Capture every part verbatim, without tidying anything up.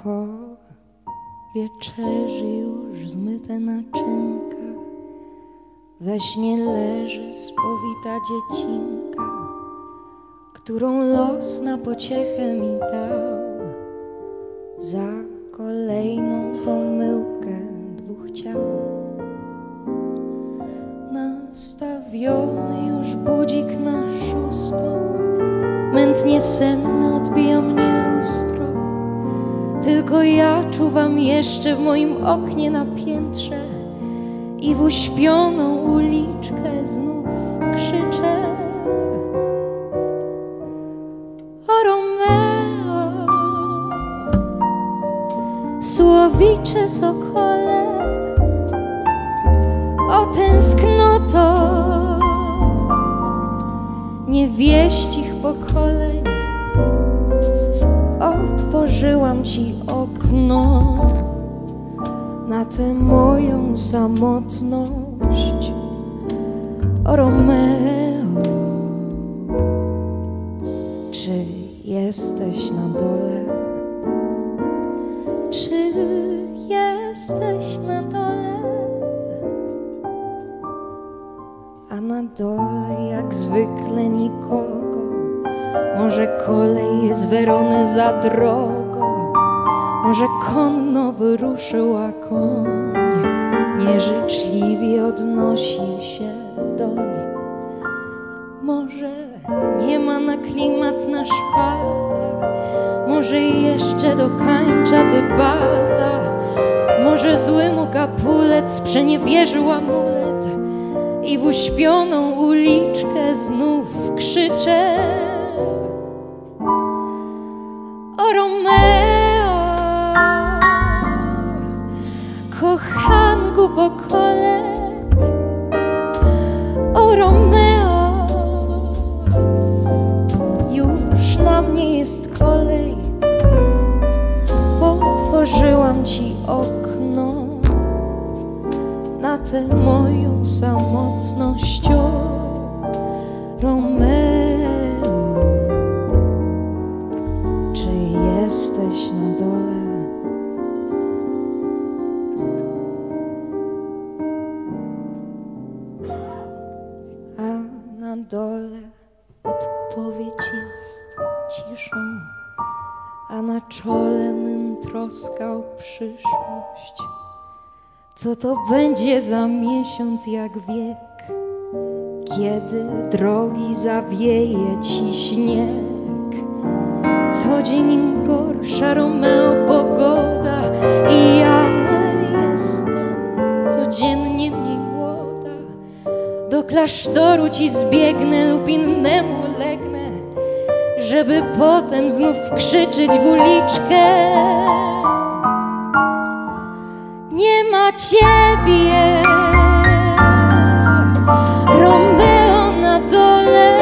Po wieczerzy już zmyte naczynka, we śnie leży spowita dziecinka, którą los na pociechę mi dał. Za kolejną pomyłkę dwóch ciał nastawiony już budzik na szóstą, mętnie senny odbija mnie lustro. Tylko ja czuwam jeszcze w moim oknie na piętrze i w uśpioną uliczkę znów krzyczę: o Romeo, słowicze sokole, o tęsknoto niewieścich pokoleń. Otworzyłam ci okno na tę moją samotność, o Romeo. Czy jesteś na dole? Czy jesteś na dole? A na dole jak zwykle nikogo. Może kolej z Werony za drogo, może konno wyruszył, a koń nieżyczliwie odnosi się doń. Może nie ma na klimat na szpaltach, może jeszcze dokańcza debata, może zły mu kapulet sprzeniewierzył amulet i w uśpioną uliczkę znów krzyczę: o Romeo, kochanku pokoleń, o Romeo, już na mnie jest kolej. Otworzyłam ci okno na tę moją samotność, o Romeo. Jesteś na dole? A na dole odpowiedź jest ciszą, a na czole mym troska o przyszłość. Co to będzie za miesiąc jak wiek, kiedy drogi zawieje ci śnieg? Co dzień im gorsza, Romeo, pogoda i ja jestem codziennie mniej młoda. Do klasztoru ci zbiegnę lub innemu legnę, żeby potem znów krzyczeć w uliczkę: nie ma ciebie, Romeo, na dole,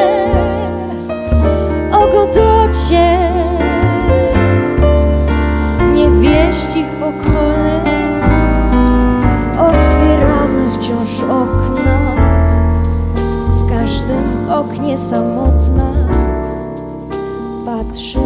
o Godocie niewieścich pokoleń. Otwieramy wciąż okna, w każdym oknie samotna patrzy